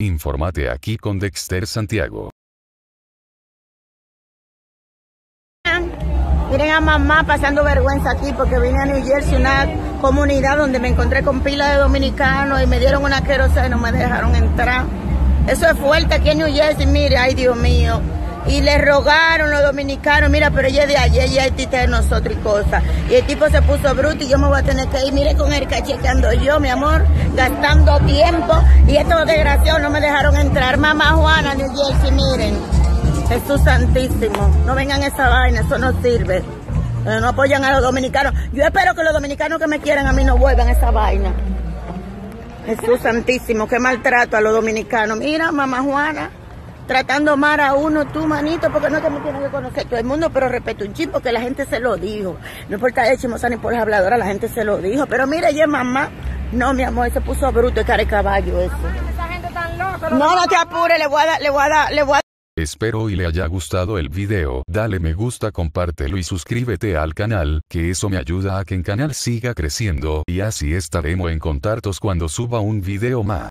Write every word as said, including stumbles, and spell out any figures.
Infórmate aquí con Dexter Santiago. Miren a mamá pasando vergüenza aquí porque vine a New Jersey, una comunidad donde me encontré con pila de dominicanos y me dieron una querosa y no me dejaron entrar. Eso es fuerte aquí en New Jersey, mire, ay Dios mío. Y le rogaron los dominicanos, mira, pero ella es de allá, ella es tita de nosotros y cosas. Y el tipo se puso bruto y yo me voy a tener que ir, mire con el caché que ando yo, mi amor, gastando tiempo. Y estos desgraciados no me dejaron entrar. Mamá Juana, New Jersey, miren. Jesús santísimo, no vengan esa vaina, eso no sirve. Eh, no apoyan a los dominicanos. Yo espero que los dominicanos que me quieran a mí no vuelvan a esa vaina. Jesús santísimo, qué maltrato a los dominicanos. Mira, mamá Juana, tratando mal a uno, tú, manito, porque no es que me tienen que conocer todo el mundo, pero respeto un chip, porque la gente se lo dijo. No importa el chismosa ni por las habladoras, la gente se lo dijo. Pero mira, ella mamá, no, mi amor, se puso bruto y cara de caballo eso. Esa gente tan loca. No, no te apures, le voy a dar, le voy a dar, le voy a dar. Espero y le haya gustado el video, dale me gusta, compártelo y suscríbete al canal, que eso me ayuda a que el canal siga creciendo y así estaremos en contactos cuando suba un video más.